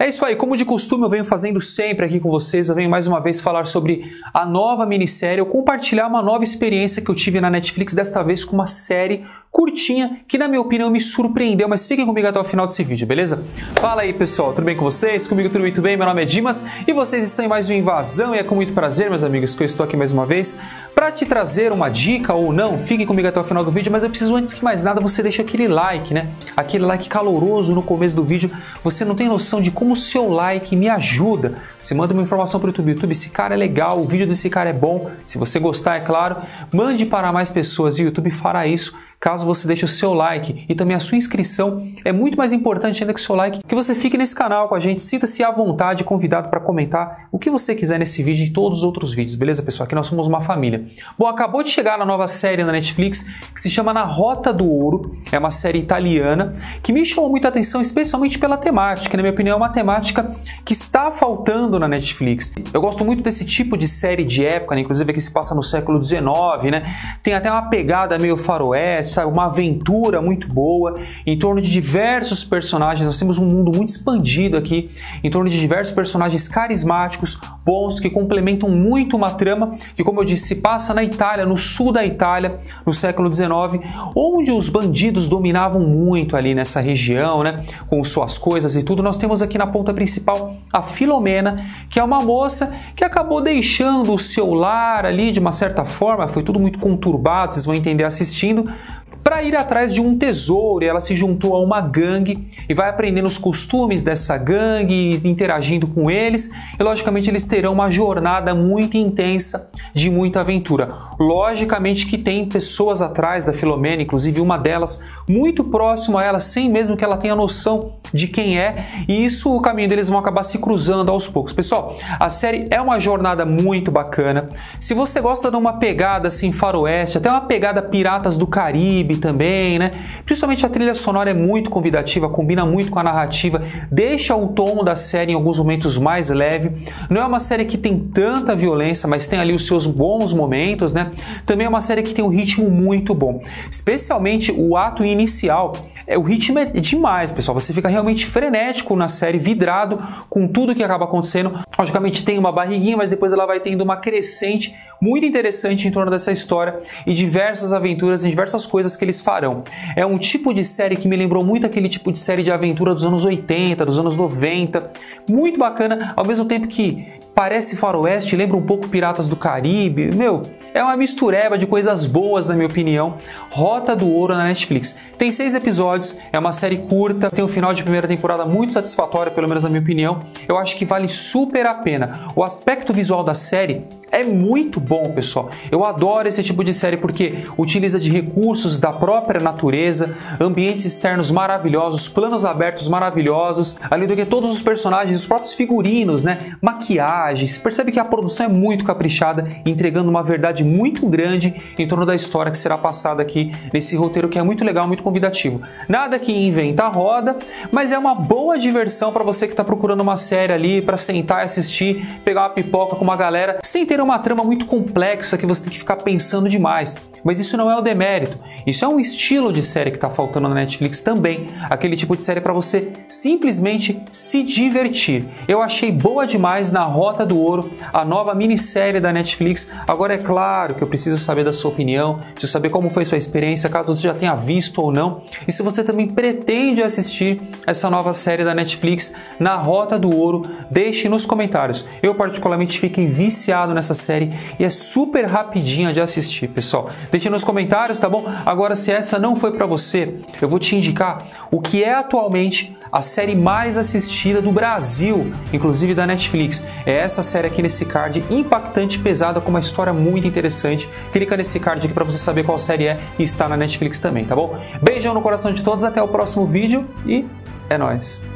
É isso aí, como de costume eu venho fazendo sempre aqui com vocês, eu venho mais uma vez falar sobre a nova minissérie, ou compartilhar uma nova experiência que eu tive na Netflix, desta vez com uma série curtinha, que na minha opinião me surpreendeu, mas fiquem comigo até o final desse vídeo, beleza? Fala aí pessoal, tudo bem com vocês? Comigo tudo muito bem, meu nome é Dimas e vocês estão em mais uma Invasão e é com muito prazer, meus amigos, que eu estou aqui mais uma vez para te trazer uma dica ou não, fiquem comigo até o final do vídeo, mas eu preciso antes que mais nada você deixe aquele like, né? Aquele like caloroso no começo do vídeo, você não tem noção de como o seu like me ajuda. Você manda uma informação para o YouTube, esse cara é legal, o vídeo desse cara é bom, se você gostar, é claro, mande para mais pessoas e o YouTube fará isso. Caso você deixe o seu like e também a sua inscrição, é muito mais importante ainda que o seu like, que você fique nesse canal com a gente, sinta-se à vontade, convidado para comentar o que você quiser nesse vídeo e em todos os outros vídeos, beleza pessoal? Aqui nós somos uma família. Bom, acabou de chegar a nova série na Netflix que se chama Na Rota do Ouro, é uma série italiana que me chamou muita atenção, especialmente pela temática, que na minha opinião é uma temática que está faltando na Netflix. Eu gosto muito desse tipo de série de época, né? Inclusive que se passa no século XIX, né? Tem até uma pegada meio faroeste, sabe? Uma aventura muito boa, em torno de diversos personagens, nós temos um mundo muito expandido aqui, em torno de diversos personagens carismáticos, bons, que complementam muito uma trama, que como eu disse, se passa na Itália, no sul da Itália, no século XIX, onde os bandidos dominavam muito ali nessa região, né, com suas coisas e tudo. Nós temos aqui na ponta principal a Filomena, que é uma moça que acabou deixando o seu lar ali de uma certa forma, foi tudo muito conturbado, vocês vão entender assistindo, para ir atrás de um tesouro, e ela se juntou a uma gangue e vai aprendendo os costumes dessa gangue, interagindo com eles, e logicamente eles terão uma jornada muito intensa de muita aventura. Logicamente que tem pessoas atrás da Filomena, inclusive uma delas muito próximo a ela, sem mesmo que ela tenha noção de quem é, e isso o caminho deles vão acabar se cruzando aos poucos. Pessoal, a série é uma jornada muito bacana. Se você gosta de uma pegada assim faroeste, até uma pegada Piratas do Caribe também, né? Principalmente a trilha sonora é muito convidativa, combina muito com a narrativa, deixa o tom da série em alguns momentos mais leve. Não é uma série que tem tanta violência, mas tem ali os seus bons momentos, né? Também é uma série que tem um ritmo muito bom, especialmente o ato inicial. O ritmo é demais, pessoal. Você fica realmente frenético na série, vidrado com tudo que acaba acontecendo. Logicamente tem uma barriguinha, mas depois ela vai tendo uma crescente muito interessante em torno dessa história e diversas aventuras e diversas coisas que eles farão. É um tipo de série que me lembrou muito aquele tipo de série de aventura dos anos 80, dos anos 90. Muito bacana, ao mesmo tempo que parece faroeste, lembra um pouco Piratas do Caribe. Meu, é uma mistureba de coisas boas, na minha opinião. Rota do Ouro na Netflix. Tem 6 episódios, é uma série curta, tem um final de primeira temporada muito satisfatório, pelo menos na minha opinião. Eu acho que vale super a pena. O aspecto visual da série é muito bom, pessoal. Eu adoro esse tipo de série porque utiliza de recursos da própria natureza, ambientes externos maravilhosos, planos abertos maravilhosos, além do que todos os personagens, os próprios figurinos, né? Maquiagem. Você percebe que a produção é muito caprichada, entregando uma verdade muito grande em torno da história que será passada aqui nesse roteiro que é muito legal, muito convidativo. Nada que inventa a roda, mas é uma boa diversão para você que está procurando uma série ali para sentar e assistir, pegar uma pipoca com uma galera, sem ter uma trama muito complexa que você tem que ficar pensando demais. Mas isso não é o demérito. Isso é um estilo de série que está faltando na Netflix também. Aquele tipo de série para você simplesmente se divertir. Eu achei boa demais Na Rota do Ouro, a nova minissérie da Netflix. Agora é claro que eu preciso saber da sua opinião, preciso saber como foi sua experiência, caso você já tenha visto ou não. E se você também pretende assistir essa nova série da Netflix, Na Rota do Ouro, deixe nos comentários. Eu particularmente fiquei viciado nessa série e é super rapidinha de assistir, pessoal. Deixe nos comentários, tá bom? Agora, se essa não foi para você, eu vou te indicar o que é atualmente a série mais assistida do Brasil, inclusive da Netflix. É essa série aqui nesse card, impactante, pesada, com uma história muito interessante. Clica nesse card aqui para você saber qual série é e está na Netflix também, tá bom? Beijão no coração de todos, até o próximo vídeo e é nóis!